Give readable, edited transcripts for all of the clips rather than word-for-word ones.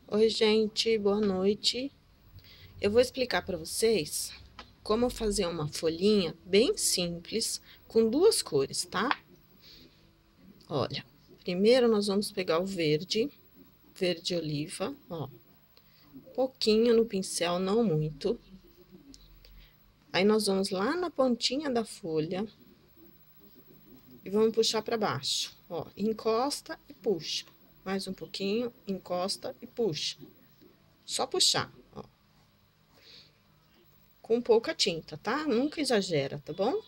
Oi, gente, boa noite. Eu vou explicar para vocês como fazer uma folhinha bem simples com duas cores, tá? Olha, primeiro nós vamos pegar o verde oliva, ó, pouquinho no pincel, não muito. Aí nós vamos lá na pontinha da folha e vamos puxar para baixo, ó, encosta e puxa. Mais um pouquinho, encosta e puxa. Só puxar, ó. Com pouca tinta, tá? Nunca exagera, tá bom?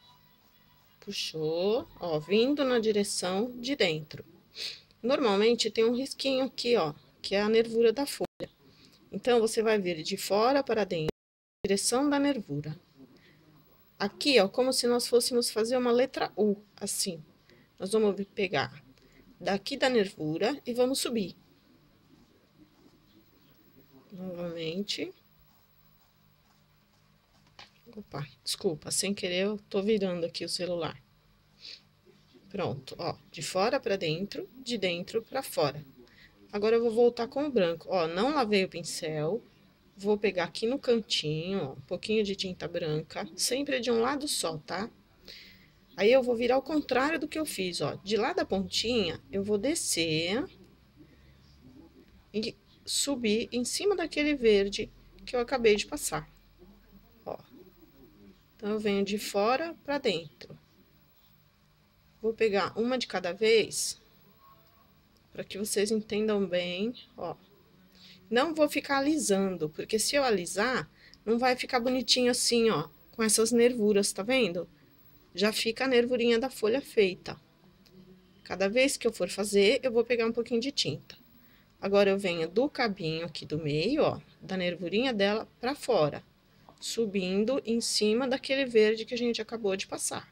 Puxou, ó, vindo na direção de dentro. Normalmente tem um risquinho aqui, ó, que é a nervura da folha. Então, você vai vir de fora para dentro, direção da nervura. Aqui, ó, como se nós fôssemos fazer uma letra U, assim. Nós vamos pegar daqui da nervura e vamos subir. Novamente. Opa, desculpa, sem querer eu tô virando aqui o celular. Pronto, ó, de fora para dentro, de dentro para fora. Agora eu vou voltar com o branco, ó, não lavei o pincel, vou pegar aqui no cantinho, ó, um pouquinho de tinta branca, sempre de um lado só, tá? Aí eu vou virar ao contrário do que eu fiz, ó, de lá da pontinha, eu vou descer e subir em cima daquele verde que eu acabei de passar, ó. Então, eu venho de fora para dentro. Vou pegar uma de cada vez, para que vocês entendam bem, ó. Não vou ficar alisando, porque se eu alisar, não vai ficar bonitinho assim, ó, com essas nervuras, tá vendo? Já fica a nervurinha da folha feita. Cada vez que eu for fazer, eu vou pegar um pouquinho de tinta. Agora, eu venho do cabinho aqui do meio, ó, da nervurinha dela pra fora, subindo em cima daquele verde que a gente acabou de passar.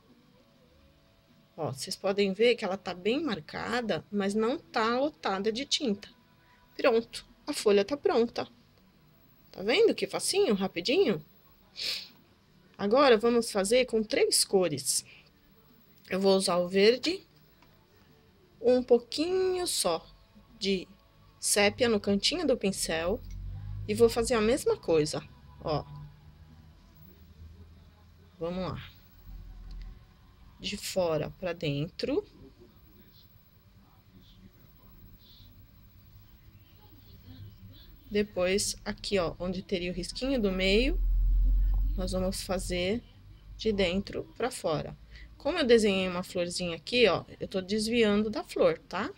Ó, vocês podem ver que ela tá bem marcada, mas não tá lotada de tinta. Pronto, a folha tá pronta. Tá vendo que facinho, rapidinho? Agora, vamos fazer com 3 cores. Eu vou usar o verde, um pouquinho só de sépia no cantinho do pincel e vou fazer a mesma coisa, ó. Vamos lá. De fora para dentro. Depois, aqui, ó, onde teria o risquinho do meio, nós vamos fazer de dentro para fora. Como eu desenhei uma florzinha aqui, ó, eu tô desviando da flor, tá?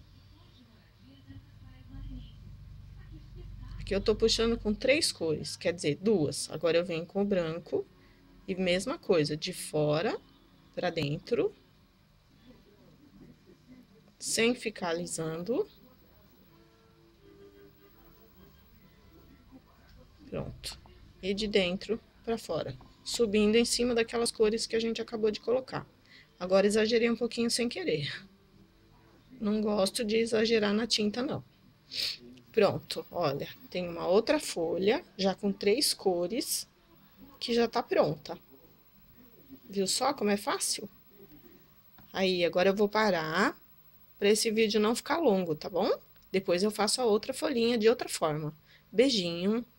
Aqui eu tô puxando com 3 cores, quer dizer, 2. Agora, eu venho com o branco e mesma coisa, de fora para dentro, sem ficar alisando. Pronto. E de dentro para fora, subindo em cima daquelas cores que a gente acabou de colocar. Agora, exagerei um pouquinho sem querer. Não gosto de exagerar na tinta, não. Pronto, olha, tem uma outra folha, já com 3 cores, que já tá pronta. Viu só como é fácil? Aí, agora eu vou parar, para esse vídeo não ficar longo, tá bom? Depois eu faço a outra folhinha de outra forma. Beijinho!